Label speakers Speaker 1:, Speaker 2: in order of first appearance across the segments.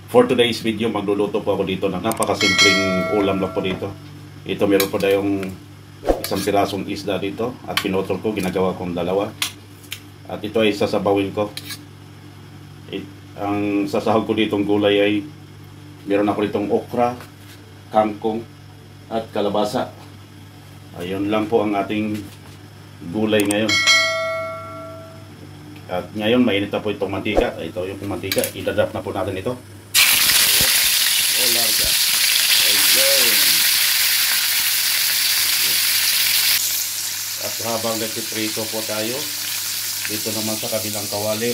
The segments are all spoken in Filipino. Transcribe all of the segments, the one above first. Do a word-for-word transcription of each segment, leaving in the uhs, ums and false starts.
Speaker 1: For today's video, magluluto po ako dito ng napakasimpleng ulam lang po dito. Ito, meron po tayong isang pirasong isda dito at pinutol ko, ginagawa kong dalawa. At ito ay sasabawin ko. It, ang sasahog ko ditong gulay ay meron ako ditong okra, kangkong at kalabasa. Ayun lang po ang ating gulay ngayon. At ngayon mainit na po itong mantika. Ito yung mantika, idadrop na po natin ito. Oh, larga. Ayun. At habang nagpiprito po tayo, dito naman sa kabilang kawali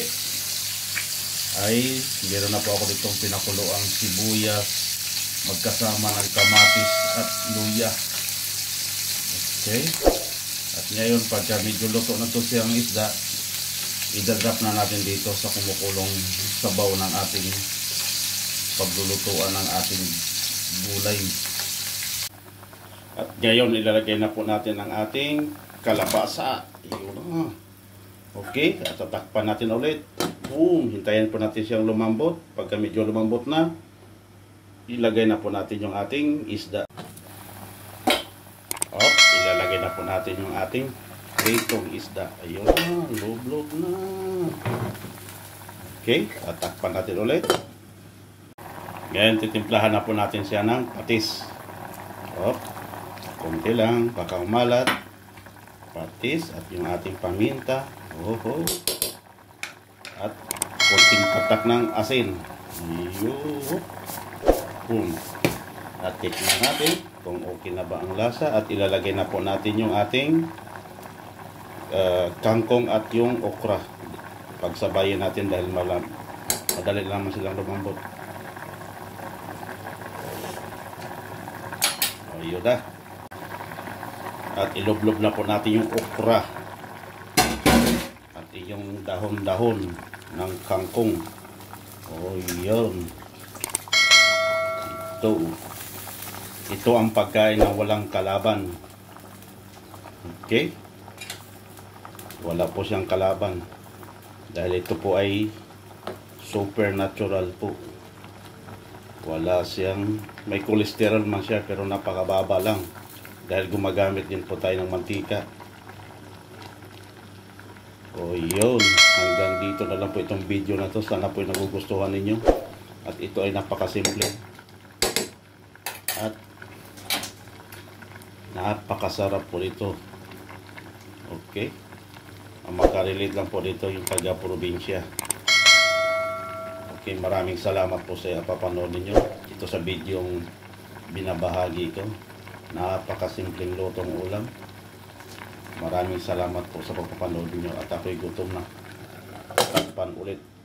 Speaker 1: ay meron na po ako ditong pinakuloang sibuyas magkasama ng kamatis at luya. Okay. At ngayon pagka medyo luto na ito siyang isda, idadrop na natin dito sa kumukulong sabaw ng ating paglulutuan ng ating gulay. At ngayon ilalagay na po natin ang ating kalabasa. Yun. Okay, at tatakpan natin ulit. Boom, hintayin po natin siyang lumambot. Pagka medyo lumambot na, ilagay na po natin yung ating isda. Op, ilalagay na po natin yung ating pritong isda. Ayun, lob-lob na. Okay, at takpan natin ulit. Ngayon, titimplahan na po natin siya ng patis. Op, konti lang, baka umalat. Patis at yung ating paminta. Oho. At konting patak ng asin. Ayun. Boom. At tikman natin kung okay na ba ang lasa. At ilalagay na po natin yung ating uh, kangkong at yung okra. Pagsabayin natin dahil malam, madali lang silang lumambot. Ayun na. At iloblob na po natin yung okra. At yung dahon-dahon ng kangkong. Oh, yun. Ito. Ito ang pagkain ng walang kalaban. Okay? Wala po siyang kalaban. Dahil ito po ay supernatural po. Wala siyang, may cholesterol man siya pero napakababa lang. Dahil gumagamit din po tayo ng mantika. O yun, hanggang dito na lang po itong video na to. Sana po ay nagugustuhan ninyo. At ito ay napakasimple. At napakasarap po dito. Okay. Ang makarelate lang po dito yung taga-probinsya. Okay, maraming salamat po sa papanood ninyo. Ito sa video yung binabahagi ko. Napakasimpleng lutong ulam. Maraming salamat po sa pagpapanood niyo at ako'y gutom na. Takpan ulit.